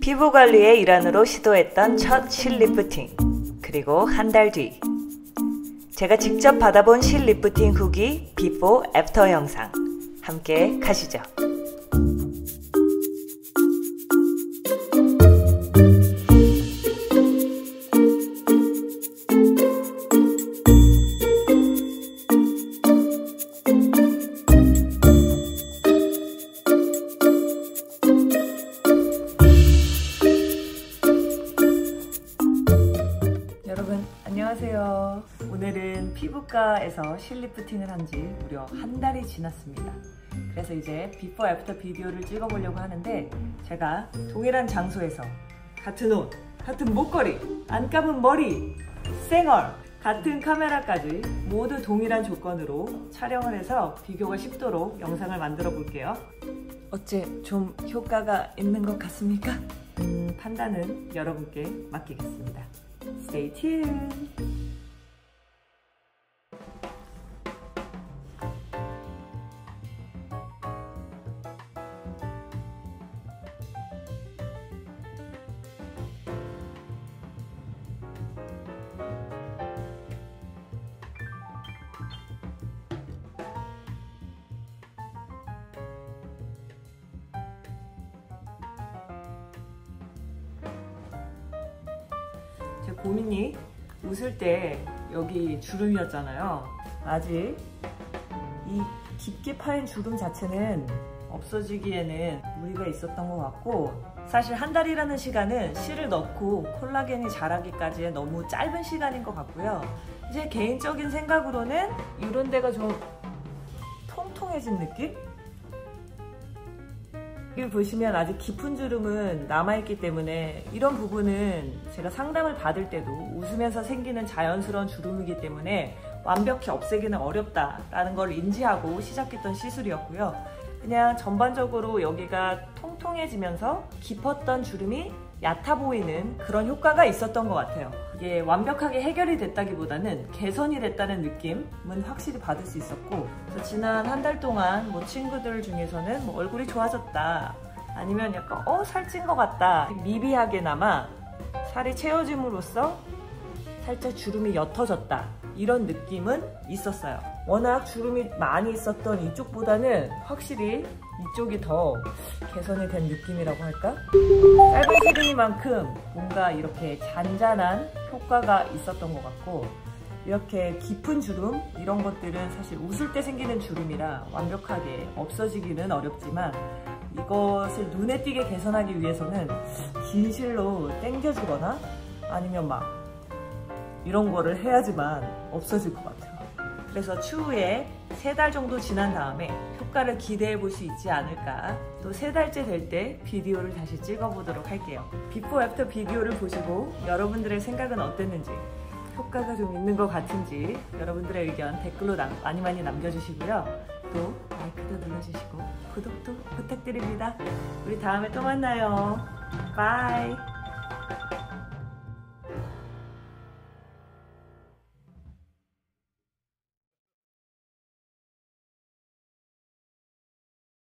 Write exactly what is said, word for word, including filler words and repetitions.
피부 관리의 일환으로 시도했던 첫 실리프팅, 그리고 한 달 뒤 제가 직접 받아본 실리프팅 후기 비포 애프터 영상 함께 가시죠. 여러분 안녕하세요. 오늘은 피부과에서 실리프팅을 한 지 무려 한 달이 지났습니다. 그래서 이제 비포 애프터 비디오를 찍어보려고 하는데, 제가 동일한 장소에서 같은 옷, 같은 목걸이, 안 감은 머리, 쌩얼, 같은 카메라까지 모두 동일한 조건으로 촬영을 해서 비교가 쉽도록 영상을 만들어 볼게요. 어째 좀 효과가 있는 것 같습니까? 음, 판단은 여러분께 맡기겠습니다. Stay tuned! 제 고민이 웃을 때 여기 주름이었잖아요. 아직 이 깊게 파인 주름 자체는 없어지기에는 무리가 있었던 것 같고, 사실 한 달이라는 시간은 실을 넣고 콜라겐이 자라기까지의 너무 짧은 시간인 것 같고요. 제 개인적인 생각으로는 이런 데가 좀 통통해진 느낌? 여기 보시면 아직 깊은 주름은 남아있기 때문에 이런 부분은 제가 상담을 받을 때도 웃으면서 생기는 자연스러운 주름이기 때문에 완벽히 없애기는 어렵다라는 걸 인지하고 시작했던 시술이었고요. 그냥 전반적으로 여기가 통통해지면서 깊었던 주름이 얕아 보이는 그런 효과가 있었던 것 같아요. 이게 완벽하게 해결이 됐다기보다는 개선이 됐다는 느낌은 확실히 받을 수 있었고, 그래서 지난 한 달 동안 뭐 친구들 중에서는 뭐 얼굴이 좋아졌다, 아니면 약간 어 살찐 것 같다, 미비하게나마 살이 채워짐으로써 살짝 주름이 옅어졌다, 이런 느낌은 있었어요. 워낙 주름이 많이 있었던 이쪽보다는 확실히 이쪽이 더 개선이 된 느낌이라고 할까? 짧은 시간이만큼 뭔가 이렇게 잔잔한 효과가 있었던 것 같고, 이렇게 깊은 주름 이런 것들은 사실 웃을 때 생기는 주름이라 완벽하게 없어지기는 어렵지만, 이것을 눈에 띄게 개선하기 위해서는 긴 실로 당겨주거나 아니면 막 이런 거를 해야지만 없어질 것 같아요. 그래서 추후에 세 달 정도 지난 다음에 효과를 기대해 볼 수 있지 않을까. 또 세 달째 될 때 비디오를 다시 찍어보도록 할게요. 비포 애프터 비디오를 보시고 여러분들의 생각은 어땠는지, 효과가 좀 있는 것 같은지 여러분들의 의견 댓글로 남, 많이 많이 남겨주시고요. 또 라이크도 눌러주시고 구독도 부탁드립니다. 우리 다음에 또 만나요. 바이.